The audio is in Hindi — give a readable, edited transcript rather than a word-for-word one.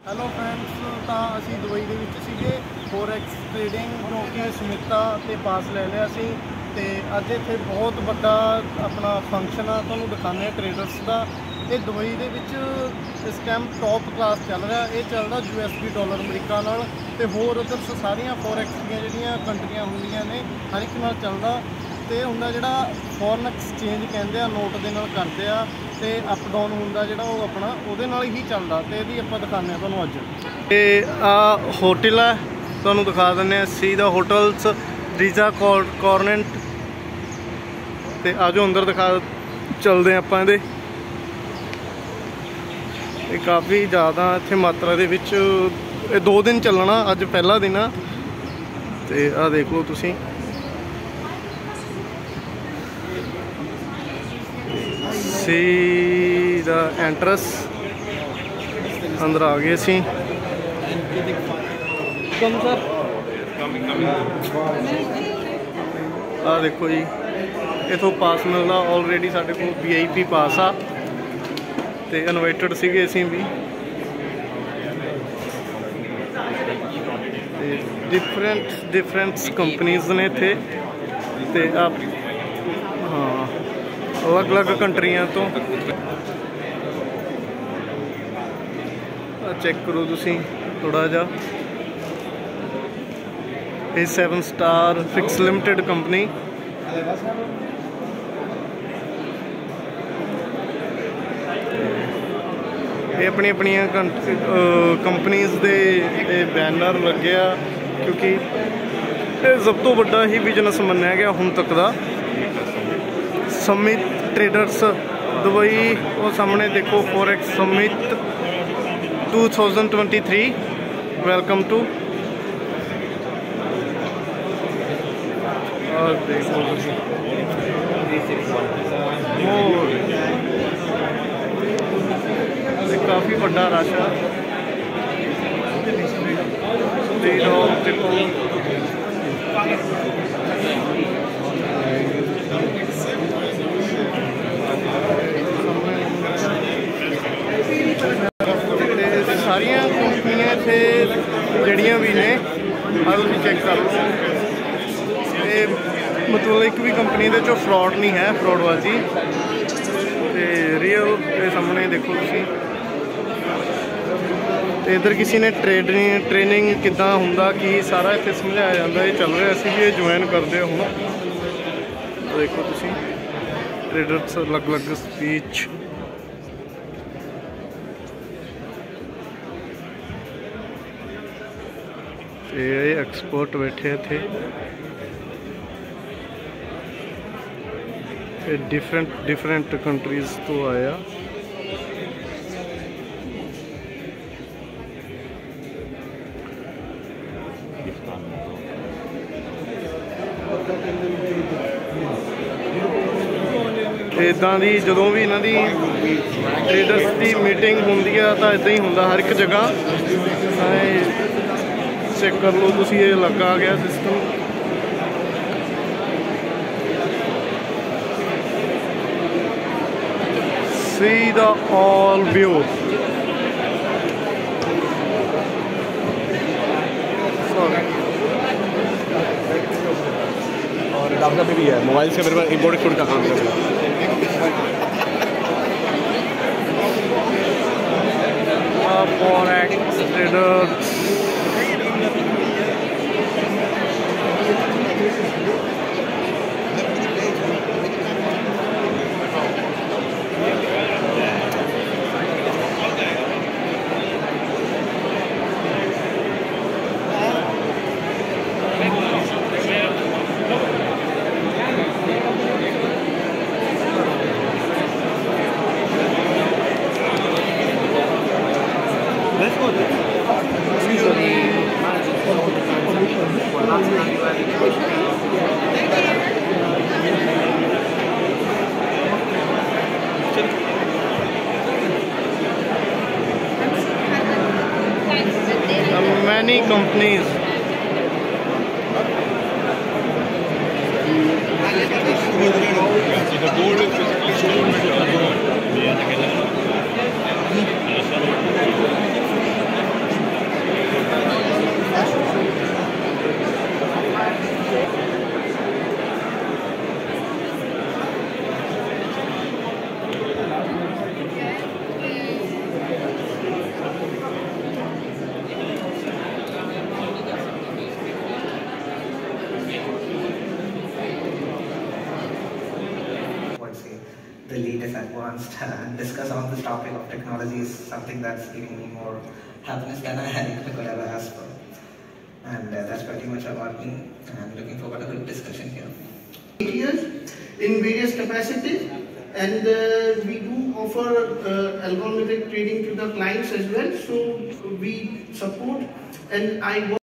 हेलो फ्रेंड्स, तो असी दुबई के विच सीगे फोरैक्स ट्रेडिंग जो कि सुमिता ते पास ले लिया सी ते अज इत्थे बहुत बड़ा अपना फंक्शन आ तुहानूं दिखाने ट्रेडर्स का। ये दुबई दे विच इस टाइम टॉप क्लास चल रहा। ये चल रहा USD डॉलर अमरीका नाल ते होर उधर सारियां फोरैक्स दी जिहड़ियां कंट्रियां हुंदियां ने हर एक नाल चलदा ते हुंदा जिहड़ा फॉरन एक्सचेंज कहंदे आ नोट दे नाल करदे आ ते अप डाउन हुंदा जिहड़ा वो अपना उहदे नाल ही चलदा ते इहदी आपां दिखाने तुहानूं अज। ते आ होटल है तुहानूं दिखा दिंदे आ सी दा होटल्स रीजा कॉर्नेंट ते आजो अंदर दिखा चलदे आपां इहदे। काफ़ी ज़्यादा इत्थे मात्रा दे विच 2 दिन चलना, अज पहला दिन आ ते आ देख लो तुसीं सी दा एंट्रस अंदर आ गए सी। आ देखो जी इथों पास मिलता ऑलरेडी साढ़े को VIP पास आ ते इनवाइटेड सीगे असीं भी। डिफरेंट कंपनीज ने इत्थे ते आप हाँ अलग अलग कंट्रियां तो चेक करो तुसीं थोड़ा जा। ये 7 स्टार फिक्स लिमिटेड कंपनी ये अपनी अपनी कंपनीज दे बैनर लगे आ क्योंकि ये सब तो बड़ा ही बिजनेस मन्निया गया हुण तक का। समित ट्रेडर्स दुबई वो सामने देखो फोरैक्स समिट 2023 वेलकम टू। और देखो काफ़ी बड़ा रश है। सारिया कंपनियां इत्थे जड़ियाँ भी ने चेक कर लो। ये मतलब एक भी कंपनी दे चो फ्रॉड नहीं है, फ्रॉडबाजी ते रियल के सामने देखो तुसीं। तो इधर किसी ने ट्रेनिंग किद्दां हुंदा कि सारा इत्थे समझाया जाता है चल रहा। असीं भी ज्वाइन करते हुण देखो तुसीं ट्रेडर्स अलग अलग स्पीच। ये एक्सपर्ट बैठे थे डिफरेंट कंट्रीज तो आया। इदां दी जदों भी इन्हां दी ट्रेडर्स की मीटिंग होंदी है तो इदां ही होंदा हर एक जगह। चेक कर लो तुसीं ये लगा आ गया system. See the all view. और डाटा पे भी है, मोबाइल से मेरे पास इम्पोर्ट एक्सपोर्ट का काम कर रहा है। Forex traders many companies the latest advanced and discuss on this topic of technology is something that's giving me more happiness than I could ever ask for. And that's pretty much about me. I'm looking forward to a good discussion here. 8 years in various capacities, and we do offer algorithmic trading to the clients as well. So we support, and I work